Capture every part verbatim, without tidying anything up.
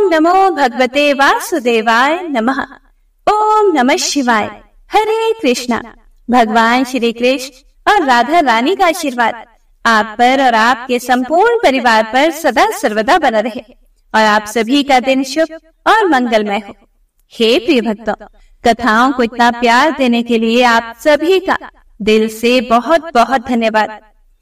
नमो भगवते वासुदेवाय नमः। ओम नमः शिवाय। हरे कृष्णा। भगवान श्री कृष्ण और राधा रानी का आशीर्वाद आप पर और आपके संपूर्ण परिवार पर सदा सर्वदा बना रहे और आप सभी का दिन शुभ और मंगलमय हो। हे प्रिय भक्तों, कथाओं को इतना प्यार देने के लिए आप सभी का दिल से बहुत बहुत धन्यवाद।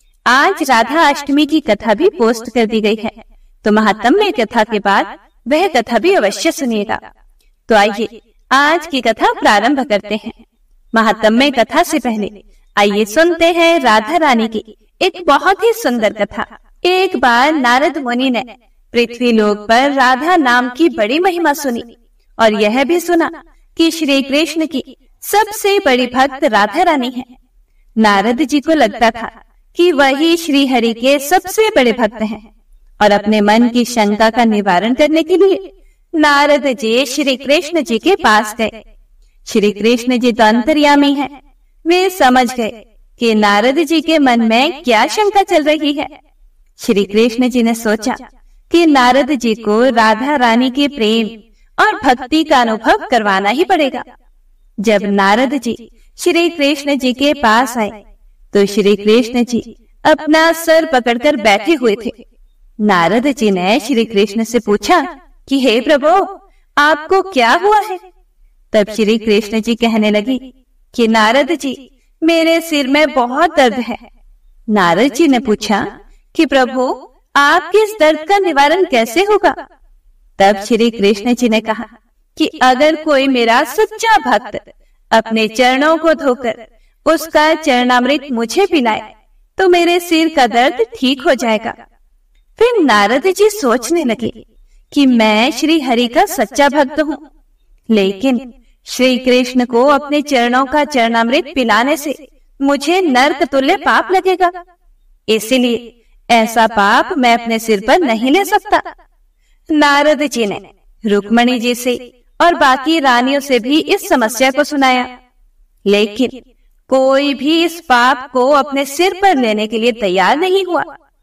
आज राधा अष्टमी की कथा भी पोस्ट कर दी गई है, तो महात्म्य कथा के बाद वह कथा भी अवश्य सुनिएगा। तो आइए आज की कथा प्रारंभ करते हैं। महात्म्य कथा से पहले आइए सुनते हैं राधा रानी की एक बहुत ही सुंदर कथा। एक बार नारद मुनि ने पृथ्वी लोक पर राधा नाम की बड़ी महिमा सुनी और यह भी सुना कि श्री कृष्ण की सबसे बड़ी भक्त राधा रानी है। नारद जी को लगता था कि वही श्री हरि के सबसे बड़े भक्त हैं और अपने मन की शंका का निवारण करने के लिए नारद जी श्री कृष्ण जी के पास गए। श्री कृष्ण जी तो अंतर्यामी हैं, वे समझ गए कि नारद जी के मन में क्या शंका चल रही है। श्री कृष्ण जी ने सोचा कि नारद जी को राधा रानी के प्रेम और भक्ति का अनुभव करवाना ही पड़ेगा। जब नारद जी श्री कृष्ण जी के पास आए तो श्री कृष्ण जी अपना सर पकड़कर बैठे हुए थे। नारद जी ने श्री कृष्ण से पूछा कि हे प्रभु, आपको क्या हुआ है? तब श्री कृष्ण जी कहने लगी कि नारद जी, मेरे सिर में बहुत दर्द है। नारद जी ने पूछा कि प्रभु, आपके इस दर्द का निवारण कैसे होगा? तब श्री कृष्ण जी ने कहा कि अगर कोई मेरा सच्चा भक्त अपने चरणों को धोकर उसका चरणामृत मुझे पिलाए तो मेरे सिर का दर्द ठीक हो जाएगा। फिर नारद जी सोचने लगे कि मैं श्री हरि का सच्चा भक्त हूँ, लेकिन श्री कृष्ण को अपने चरणों का चरणामृत पिलाने से मुझे नरक तुल्य पाप लगेगा, इसीलिए ऐसा पाप मैं अपने सिर पर नहीं ले सकता। नारद जी ने रुक्मणी जी से और बाकी रानियों से भी इस समस्या को सुनाया, लेकिन कोई भी इस पाप को अपने सिर पर लेने के लिए तैयार नहीं हुआ।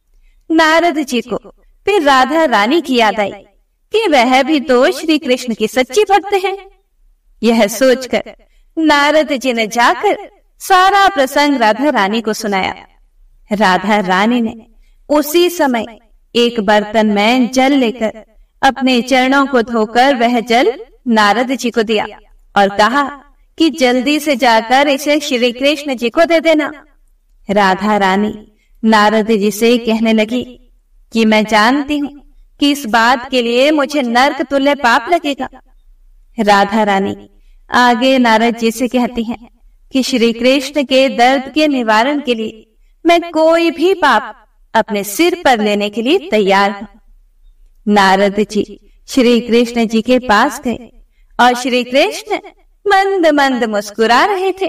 नारद जी को फिर राधा रानी की याद आई कि वह भी तो श्री कृष्ण की सच्ची भक्त है। यह सोचकर नारद जी ने जाकर सारा प्रसंग राधा रानी को सुनाया। राधा रानी ने उसी समय एक बर्तन में जल लेकर अपने चरणों को धोकर वह जल नारद जी को दिया और कहा कि जल्दी से जाकर इसे श्री कृष्ण जी को दे देना। राधा रानी नारद जी से कहने लगी कि मैं जानती हूँ कि इस बात के लिए मुझे नरक तुल्य पाप लगेगा। राधा रानी आगे नारद जी से कहती हैं कि श्री कृष्ण के दर्द के निवारण के लिए मैं कोई भी पाप अपने सिर पर लेने के लिए तैयार हूँ। नारद जी श्री कृष्ण जी के पास गए और श्री कृष्ण मंद मंद मुस्कुरा रहे थे।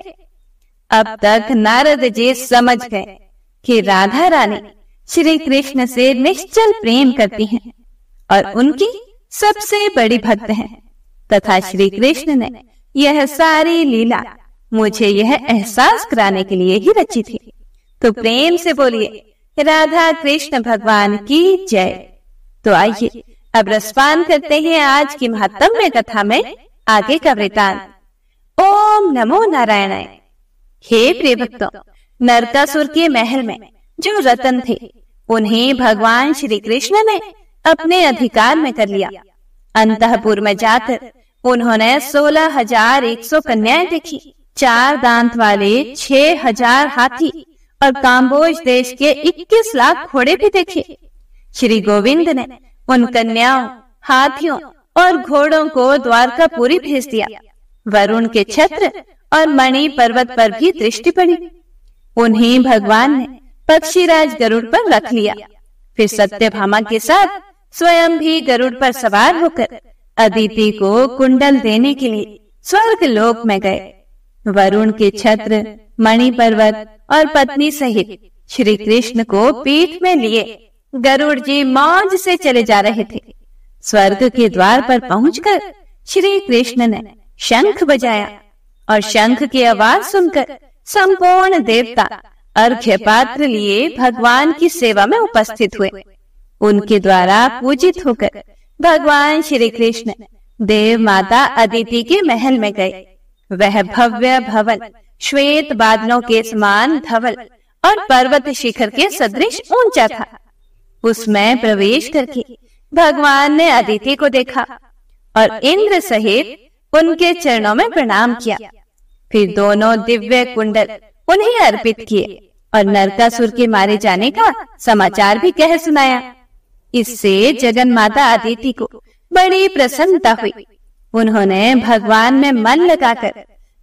अब तक नारद जी समझ गए कि राधा रानी श्री कृष्ण से निश्चल प्रेम करती हैं और उनकी सबसे बड़ी भक्त हैं, तथा श्री कृष्ण ने यह सारी लीला मुझे यह एहसास कराने के लिए ही रची थी। तो प्रेम से बोलिए राधा कृष्ण भगवान की जय। तो आइए अब रसपान करते हैं आज की महात्म्य कथा में आगे का वृतांत। ओम नमो नारायणाय। हे प्रिय भक्तों, नरकासुर के महल में जो रतन थे उन्हें भगवान श्री कृष्ण ने अपने अधिकार में कर लिया। अंतःपुर में जाकर उन्होंने सोलह हजार एक सौ कन्याएं देखी, चार दांत वाले छह हजार हाथी और काम्बोज देश के इक्कीस लाख घोड़े भी देखे। श्री गोविंद ने उन कन्याओं, हाथियों और घोड़ों को द्वारकापुरी भेज दिया। वरुण के छत्र और मणि पर्वत पर भी दृष्टि पड़ी। उन्हें भगवान ने पक्षीराज गरुड़ पर रख लिया। फिर सत्यभामा के साथ स्वयं भी गरुड़ पर सवार होकर अदिति को कुंडल देने के लिए स्वर्ग लोक में गए। वरुण के छत्र, मणि पर्वत और पत्नी सहित श्री कृष्ण को पीठ में लिए गरुड़ जी मौज से चले जा रहे थे। स्वर्ग के द्वार पर पहुंचकर श्री कृष्ण ने शंख बजाया और शंख की आवाज सुनकर संपूर्ण देवता अर्घ्य पात्र लिए भगवान की सेवा में उपस्थित हुए। उनके द्वारा पूजित होकर भगवान श्री कृष्ण देव माता अदिति के महल में गए। वह भव्य भवन श्वेत बादलों के समान धवल और पर्वत शिखर के सदृश ऊंचा था। उसमें प्रवेश करके भगवान ने अदिति को देखा और इंद्र सहित उनके चरणों में प्रणाम किया। फिर दोनों दिव्य कुंडल उन्हें अर्पित किए और नरकासुर के मारे जाने का समाचार भी कह सुनाया। इससे जगन माता अदिति को बड़ी प्रसन्नता हुई। उन्होंने भगवान में मन लगाकर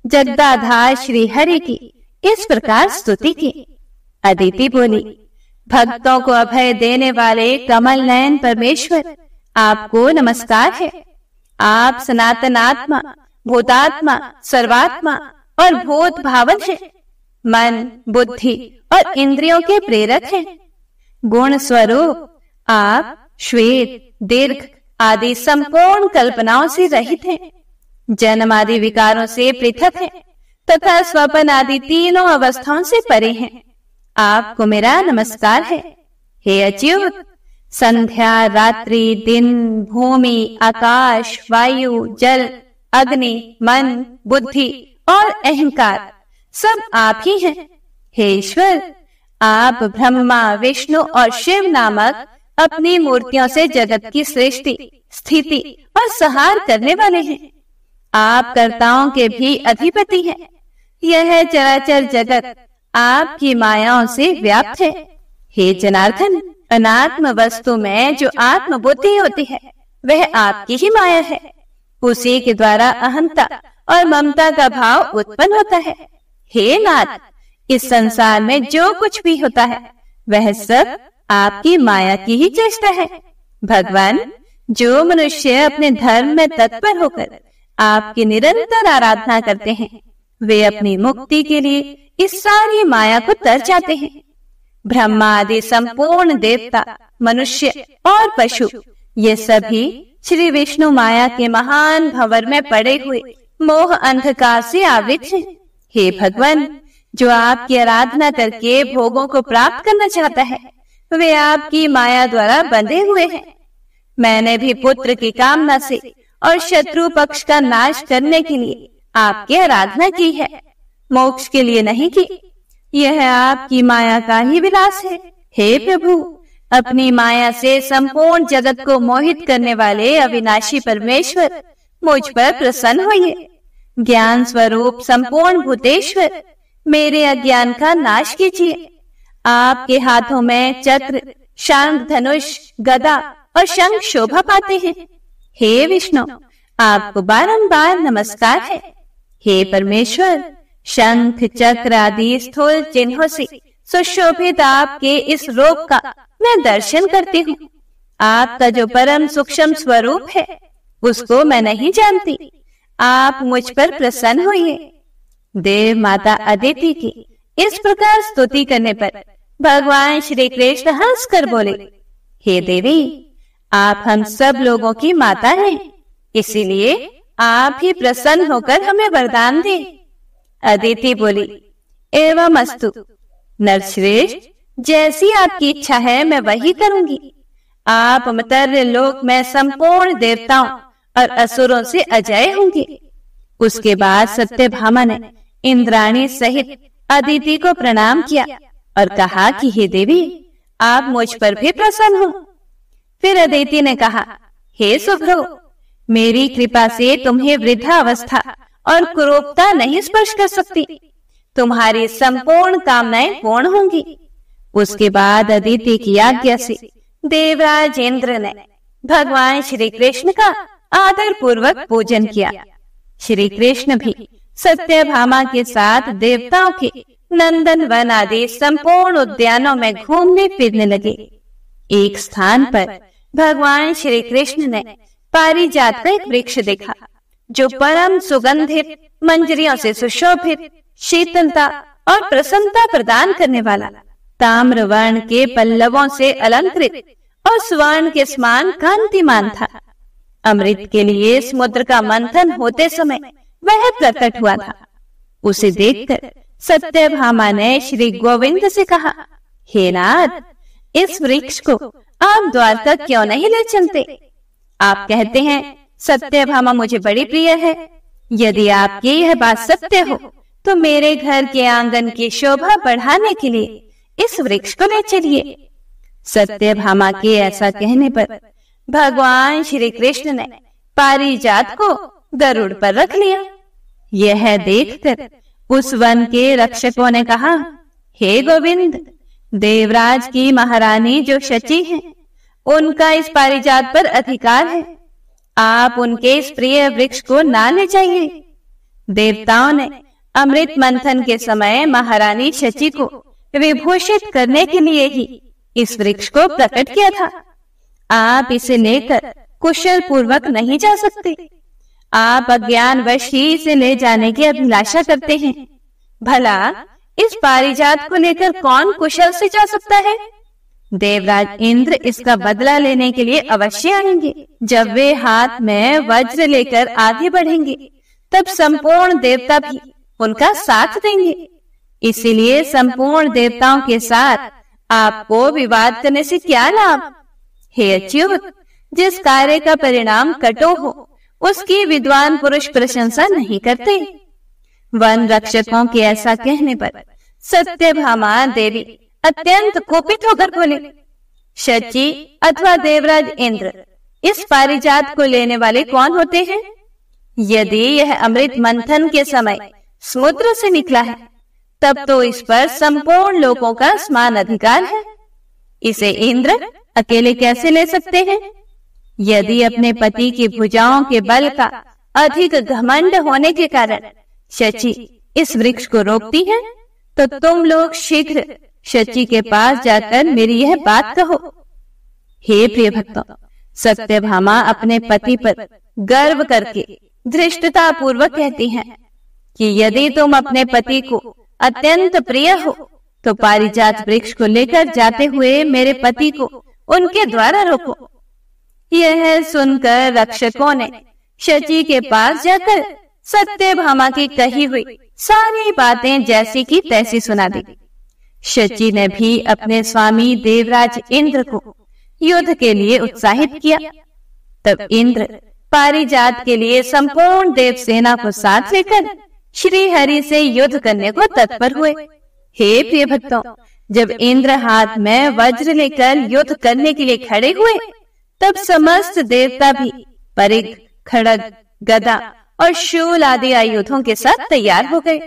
जगदाधार श्री हरि की इस प्रकार स्तुति की। अदिति बोली, भक्तों को अभय देने वाले कमल नयन परमेश्वर, आपको नमस्कार है। आप सनातन आत्मा, भूतात्मा, सर्वात्मा और भूत भावन है। मन, बुद्धि और इंद्रियों के प्रेरक हैं। गुण स्वरूप आप श्वेत, दीर्घ आदि संपूर्ण कल्पनाओं से रहित हैं। जन्म आदि विकारों से पृथक हैं तथा स्वप्न आदि तीनों अवस्थाओं से परे हैं। आपको मेरा नमस्कार है। हे अच्युत, संध्या, रात्रि, दिन, भूमि, आकाश, वायु, जल, अग्नि, मन, बुद्धि और अहंकार सब आप ही हैं। हे ईश्वर, आप ब्रह्मा, विष्णु और शिव नामक अपनी मूर्तियों से जगत की सृष्टि, स्थिति और संहार करने वाले हैं। आप कर्ताओं के भी अधिपति हैं। यह चराचर जगत आपकी मायाओं से व्याप्त है। हे जनार्दन, अनात्म वस्तु में जो आत्म बुद्धि होती है वह आपकी ही माया है। उसी के द्वारा अहंता और ममता का भाव उत्पन्न होता है। हे नाथ, इस संसार में जो कुछ भी होता है वह सब आपकी माया की ही चेष्टा है। भगवान, जो मनुष्य अपने धर्म में तत्पर होकर आपकी निरंतर आराधना करते हैं वे अपनी मुक्ति के लिए इस सारी माया को तर जाते हैं। ब्रह्मा आदि संपूर्ण देवता, मनुष्य और पशु ये सभी श्री विष्णु माया के महान भंवर में पड़े हुए मोह अंधकार से आवृत हैं। हे भगवान, जो आपकी आराधना करके भोगों को प्राप्त करना चाहता है वे आपकी माया द्वारा बंधे हुए हैं। मैंने भी पुत्र की कामना से और शत्रु पक्ष का नाश करने के लिए आपकी आराधना की है, मोक्ष के लिए नहीं की। यह आपकी माया का ही विलास है। हे प्रभु, अपनी माया से संपूर्ण जगत को मोहित करने वाले अविनाशी परमेश्वर, मुझ पर प्रसन्न होइए। ज्ञान स्वरूप संपूर्ण भूतेश्वर, मेरे अज्ञान का नाश कीजिए। आपके हाथों में चक्र, शंख, धनुष, गदा और शंख शोभा पाते हैं। हे विष्णु, आपको बारंबार नमस्कार है। हे परमेश्वर, शंख, चक्र आदि स्थूल चिन्हों से सुशोभित आपके इस रूप का मैं दर्शन करती हूँ। आपका जो परम सूक्ष्म स्वरूप है उसको मैं नहीं जानती। आप मुझ पर प्रसन्न होइए। देव माता अदिति की इस प्रकार स्तुति करने पर भगवान श्री कृष्ण हंसकर बोले, हे देवी, आप हम सब लोगों की माता हैं, इसीलिए आप ही प्रसन्न होकर हमें वरदान दें। अदिति बोली, एवं अस्तु नरश्रेष्ठ, जैसी आपकी इच्छा है मैं वही करूंगी। आप मर्त्य लोक में संपूर्ण देवताओं और असुरों से अजय होंगे। उसके बाद सत्यभामा ने इंद्राणी सहित अदिति को प्रणाम किया और कहा कि हे देवी, आप मुझ पर भी प्रसन्न हो। फिर अदिति ने कहा, हे शुभ्रो, मेरी कृपा से तुम्हें वृद्धावस्था और कुरूपता नहीं स्पर्श कर सकती। तुम्हारी संपूर्ण कामनाएं पूर्ण होंगी। उसके बाद अदिति की आज्ञा से देवराज इंद्र ने भगवान श्री कृष्ण का आदर पूर्वक पूजन किया। श्री कृष्ण भी सत्यभामा के साथ देवताओं के नंदन वन आदि संपूर्ण उद्यानों में घूमने फिरने लगे। एक स्थान पर भगवान श्री कृष्ण ने पारिजात का एक वृक्ष देखा जो परम सुगंधित, मंजरियों से सुशोभित, शीतलता और प्रसन्नता प्रदान करने वाला, ताम्र वर्ण के पल्लवों से अलंकृत और स्वर्ण के समान कांतिमान था। अमृत के लिए समुद्र का मंथन होते समय वह प्रकट हुआ था। उसे देखकर सत्यभामा ने श्री गोविंद से कहा, हे नाथ, इस वृक्ष को आप द्वारका क्यों नहीं ले चलते? आप कहते हैं सत्यभामा मुझे बड़ी प्रिय है। यदि आपकी यह बात सत्य हो तो मेरे घर के आंगन की शोभा बढ़ाने के लिए इस वृक्ष को ले चलिए। सत्यभामा के ऐसा कहने पर भगवान श्री कृष्ण ने पारिजात को गरुड़ पर रख लिया। यह देखकर उस वन के रक्षकों ने कहा, हे गोविंद, देवराज की महारानी जो शची हैं, उनका इस पारिजात पर अधिकार है। आप उनके इस प्रिय वृक्ष को ना ले जाइए। देवताओं ने अमृत मंथन के समय महारानी शची को विभूषित करने के लिए ही इस वृक्ष को प्रकट किया था। आप इसे लेकर कुशल पूर्वक नहीं जा सकते। आप अज्ञानवश ही इसे ले जाने की अभिलाषा करते हैं। भला इस पारिजात को लेकर कौन कुशल से जा सकता है? देवराज इंद्र इसका बदला लेने के लिए अवश्य आएंगे। जब वे हाथ में वज्र लेकर आगे बढ़ेंगे तब संपूर्ण देवता भी उनका साथ देंगे। इसीलिए संपूर्ण देवताओं के साथ आपको विवाद करने से क्या लाभ? हे अच्युत, जिस कार्य का परिणाम कटु हो उसकी विद्वान पुरुष प्रशंसा नहीं करते। वन रक्षकों के ऐसा कहने पर सत्यभामा देवी अत्यंत कोपित होकर बोले, शची अथवा देवराज इंद्र, इस पारिजात को लेने वाले कौन होते हैं? यदि यह अमृत मंथन के समय समुद्र से निकला है तब तो इस पर संपूर्ण लोगों का समान अधिकार है। इसे इंद्र अकेले कैसे ले सकते हैं? यदि अपने पति की भुजाओं के बल का अधिक घमंड होने के कारण शची इस वृक्ष को रोकती है तो तुम लोग शीघ्र शची के पास जाकर मेरी यह बात कहो। हे प्रिय भक्तों, सत्यभामा अपने पति पर गर्व करके धृष्टता पूर्वक कहती हैं कि यदि तुम अपने पति को अत्यंत प्रिय हो तो पारिजात वृक्ष को लेकर जाते हुए मेरे पति को उनके द्वारा रोको। यह सुनकर रक्षकों ने शची के पास जाकर सत्यभामा की कही हुई सारी बातें जैसी की तैसी सुना दी। शची ने भी अपने स्वामी देवराज इंद्र को युद्ध के लिए उत्साहित किया। तब इंद्र पारिजात के लिए संपूर्ण देव सेना को साथ लेकर श्री हरि से युद्ध करने को तत्पर हुए। हे प्रिय भक्तों, जब इंद्र हाथ में वज्र लेकर युद्ध करने के लिए खड़े हुए तब समस्त देवता भी परिघ, खड़ग, गदा और शूल आदि आयुधों के साथ तैयार हो गए।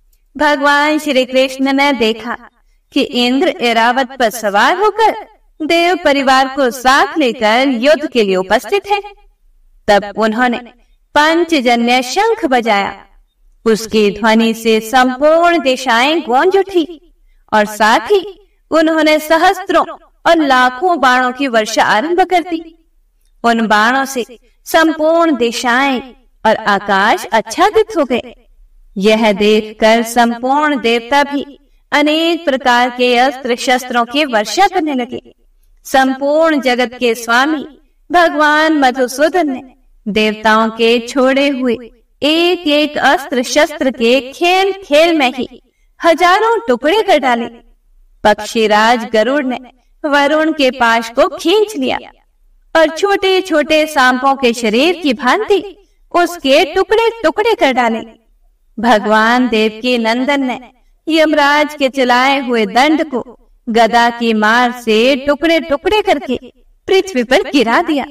भगवान श्री कृष्ण ने देखा कि इंद्र ऐरावत पर सवार होकर देव परिवार को साथ लेकर युद्ध के लिए उपस्थित है। तब उन्होंने पंचजन्य शंख बजाया। उसकी ध्वनि से संपूर्ण दिशाएं गूंज उठी और साथ ही उन्होंने सहस्त्रों और लाखों बाणों की वर्षा आरंभ कर दी। उन बाणों से संपूर्ण दिशाएं और आकाश आच्छादित हो गए। यह देखकर संपूर्ण देवता भी अनेक प्रकार के अस्त्र शस्त्रों की वर्षा करने लगे। संपूर्ण जगत के स्वामी भगवान मधुसूदन ने देवताओं के छोड़े हुए एक एक अस्त्र शस्त्र के खेल खेल में ही हजारों टुकड़े कर डाले। पक्षीराज गरुड़ ने वरुण के पाश को खींच लिया और छोटे छोटे सांपों के शरीर की भांति उसके टुकड़े टुकड़े कर डाले। भगवान देव के नंदन ने यमराज के चलाए हुए दंड को गदा की मार से टुकड़े टुकड़े करके पृथ्वी पर गिरा दिया।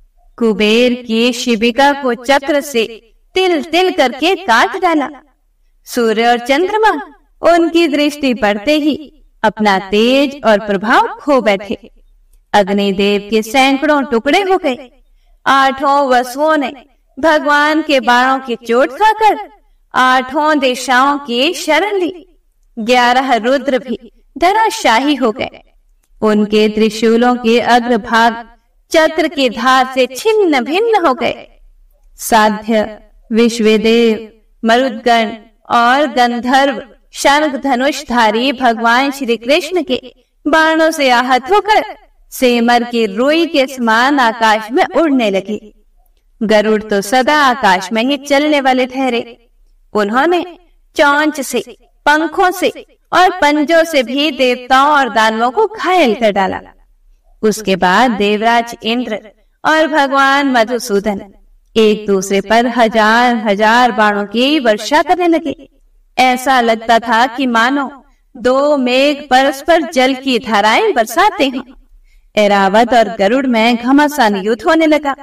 कुबेर की शिबिका को चक्र से तिल तिल करके काट डाला। सूर्य और चंद्रमा उनकी दृष्टि पड़ते ही अपना तेज और प्रभाव खो बैठे। अग्निदेव के सैकड़ों टुकड़े हो गए। आठों वसुओं ने भगवान के बाणों की चोट खाकर आठों दिशाओं की शरण ली। ग्यारह रुद्र भी धराशाही हो गए। उनके त्रिशूलों के अग्रभाग चक्र की धार से छिन्न भिन्न हो गए। साध्य, विश्वदेव, मरुदगण और गंधर्व शंख धनुषधारी भगवान श्री कृष्ण के बाणों से आहत होकर सेमर की रुई के समान आकाश में उड़ने लगे। गरुड़ तो सदा आकाश में ही चलने वाले ठहरे। उन्होंने चोंच से, पंखों से और पंजों से भी देवताओं और दानवों को घायल कर डाला। उसके बाद देवराज इंद्र और भगवान मधुसूदन एक दूसरे पर हजार हजार बाणों की वर्षा करने लगे। ऐसा लगता था कि मानो दो मेघ परस्पर जल की धाराएं बरसाते हों। ऐरावत और गरुड़ में घमासान युद्ध होने लगा।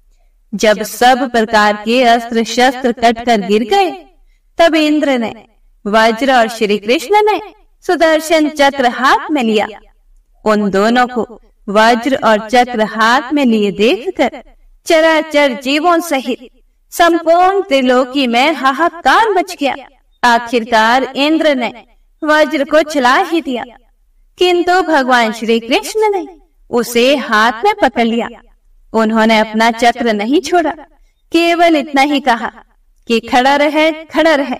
जब सब प्रकार के अस्त्र शस्त्र कटकर गिर गए, तब इंद्र ने वज्र और श्री कृष्ण ने सुदर्शन चक्र हाथ में लिया। उन दोनों को वज्र और चक्र हाथ में लिए देखकर चराचर जीवों सहित संपूर्ण त्रिलोकी में हाहाकार मच गया। आखिरकार इंद्र ने वज्र को चला ही दिया, किंतु भगवान श्री कृष्ण ने उसे हाथ में पकड़ लिया। उन्होंने अपना चक्र नहीं छोड़ा, केवल इतना ही कहा कि खड़ा रहे, खड़ा रहे।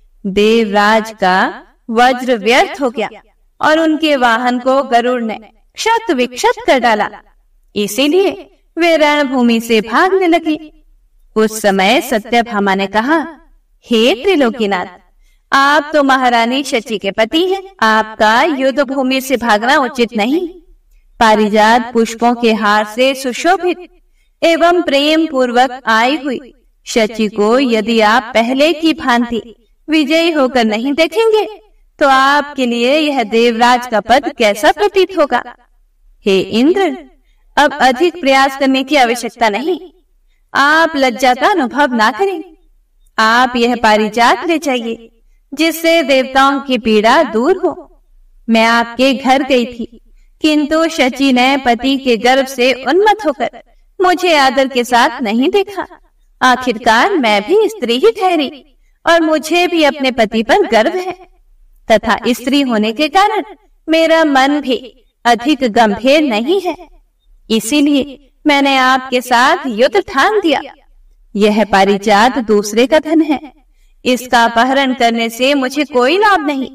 देवराज का वज्र व्यर्थ हो गया और उनके वाहन को गरुड़ ने क्षत विक्षत कर डाला। इसीलिए वे रणभूमि से भागने लगे। उस समय सत्यभामा ने कहा, हे त्रिलोकीनाथ, आप तो महारानी शची के पति हैं। आपका युद्ध भूमि से भागना उचित नहीं। पारिजात पुष्पों के हार से सुशोभित एवं प्रेम पूर्वक आई हुई शची को यदि आप पहले की भांति विजयी होकर नहीं देखेंगे, तो आपके लिए यह देवराज का पद कैसा प्रतीत होगा। हे इंद्र, अब अधिक प्रयास करने की आवश्यकता नहीं। आप लज्जा का अनुभव ना करें। आप यह पारिजात ले जाइए, जिससे देवताओं की पीड़ा दूर हो। मैं आपके घर गई थी, किंतु शची ने पति के गर्भ से उन्मत्त होकर मुझे आदर के साथ नहीं देखा। आखिरकार मैं भी स्त्री ही ठहरी और मुझे भी अपने पति पर गर्व है, तथा स्त्री होने के कारण मेरा मन भी अधिक गंभीर नहीं है। इसीलिए मैंने आपके साथ युद्ध ठान दिया। यह पारिजात दूसरे का धन है, इसका अपहरण करने से मुझे कोई लाभ नहीं।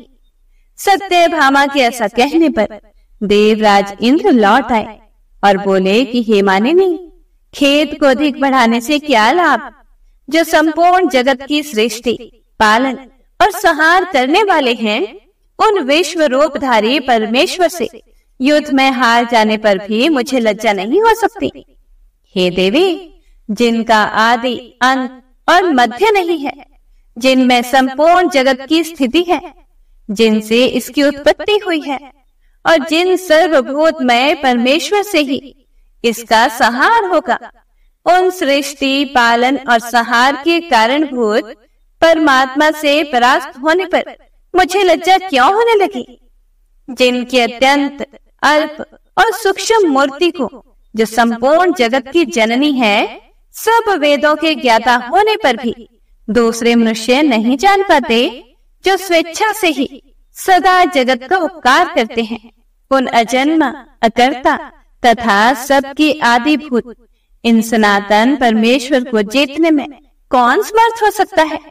सत्यभामा के ऐसा कहने पर देवराज इंद्र लौट आए और बोले कि हे मानिनी, खेत को अधिक बढ़ाने से क्या लाभ, जो संपूर्ण जगत की सृष्टि, पालन और संहार करने वाले हैं, उन विश्व रूपधारी परमेश्वर से युद्ध में हार जाने पर भी मुझे लज्जा नहीं हो सकती। हे देवी, जिनका आदि अंत और मध्य नहीं है, जिनमें संपूर्ण जगत की स्थिति है, जिनसे इसकी उत्पत्ति हुई है और जिन सर्वभूतमय परमेश्वर से ही इसका संहार होगा, उन सृष्टि, पालन और संहार के कारणभूत परमात्मा से परास्त होने पर मुझे लज्जा क्यों होने लगी। जिनकी अत्यंत अल्प और सूक्ष्म मूर्ति को, जो संपूर्ण जगत की जननी है, सब वेदों के ज्ञाता होने पर भी दूसरे मनुष्य नहीं जान पाते, जो स्वेच्छा से ही सदा जगत का उपकार करते हैं, उन अजन्मा, अकर्ता तथा सबकी आदिभूत इन सनातन परमेश्वर को जीतने में कौन समर्थ हो सकता है।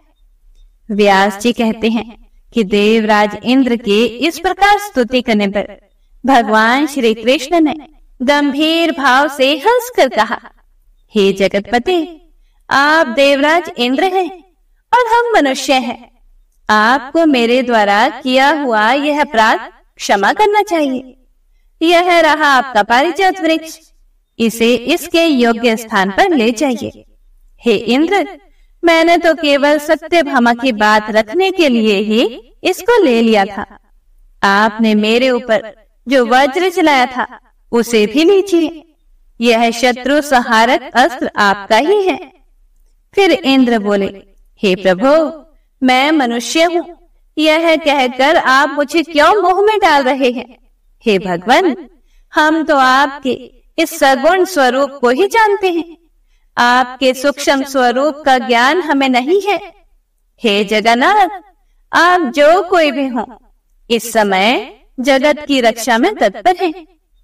व्यास जी कहते हैं कि देवराज इंद्र के इस प्रकार स्तुति करने पर भगवान श्री कृष्ण ने गंभीर भाव से हंसकर कहा, हे जगतपति, आप देवराज इंद्र हैं और हम मनुष्य हैं। आपको मेरे द्वारा किया हुआ यह अपराध क्षमा करना चाहिए। यह रहा आपका पारिजात वृक्ष, इसे इसके योग्य स्थान पर ले जाइए। हे इंद्र, मैंने तो केवल सत्यभामा की बात रखने के लिए ही इसको ले लिया था। आपने मेरे ऊपर जो वज्र चलाया था, उसे भी लीजिए। यह शत्रु संहारक अस्त्र आपका ही है। फिर इंद्र बोले, हे प्रभु, मैं मनुष्य हूँ, यह कहकर आप मुझे क्यों मोह में डाल रहे हैं। हे भगवान, हम तो आपके इस सगुण स्वरूप को ही जानते हैं। आपके सूक्ष्म स्वरूप का ज्ञान हमें नहीं है। हे जगन्नाथ, आप जो कोई भी हो, इस समय जगत की रक्षा में तत्पर हैं।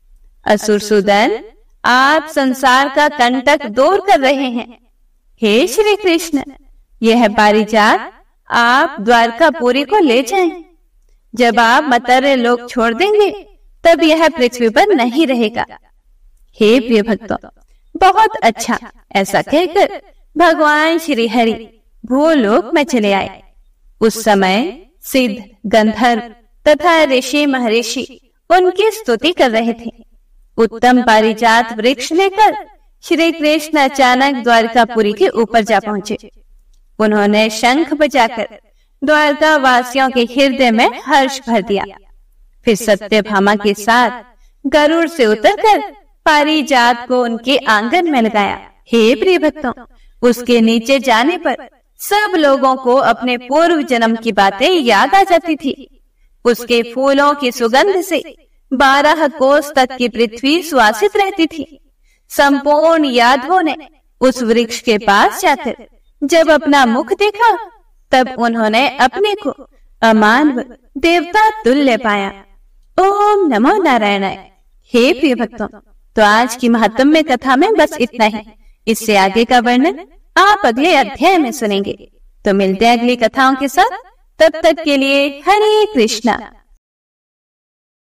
असुरसूदन, आप संसार का कंटक दूर कर रहे हैं। हे श्री कृष्ण, यह पारिजात आप द्वारकापुरी को ले जाएं। जब आप मतर्य लोक छोड़ देंगे, तब यह पृथ्वी पर नहीं रहेगा। हे प्रिय भक्तों, बहुत अच्छा। ऐसा कहकर भगवान श्री हरि भूलोक में चले आए। उस समय सिद्ध, गंधर्व तथा ऋषि महर्षि उनकी स्तुति कर रहे थे। उत्तम पारिजात वृक्ष लेकर श्री कृष्ण अचानक द्वारकापुरी के ऊपर जा पहुंचे। उन्होंने शंख बजाकर द्वारका वासियों के हृदय में हर्ष भर दिया। फिर सत्यभामा के साथ गरुड़ से उतरकर पारिजात को उनके आंगन में लगाया। हे प्रिय भक्तों, उसके नीचे जाने पर सब लोगों को अपने पूर्व जन्म की बातें याद आ जाती थी। उसके फूलों की सुगंध से बारह कोस तक की पृथ्वी सुवासित रहती थी। संपूर्ण यादवों ने उस वृक्ष के पास जाकर जब अपना मुख देखा, तब उन्होंने अपने को अमानव देवता तुल्य पाया। ओम नमो नारायणाय। हे प्रिय भक्तों, तो आज की महात्म्य कथा में बस इतना ही। इससे आगे का वर्णन आप अगले अध्याय में सुनेंगे। तो मिलते हैं अगली कथाओं के साथ। तब तक के लिए हरे कृष्णा।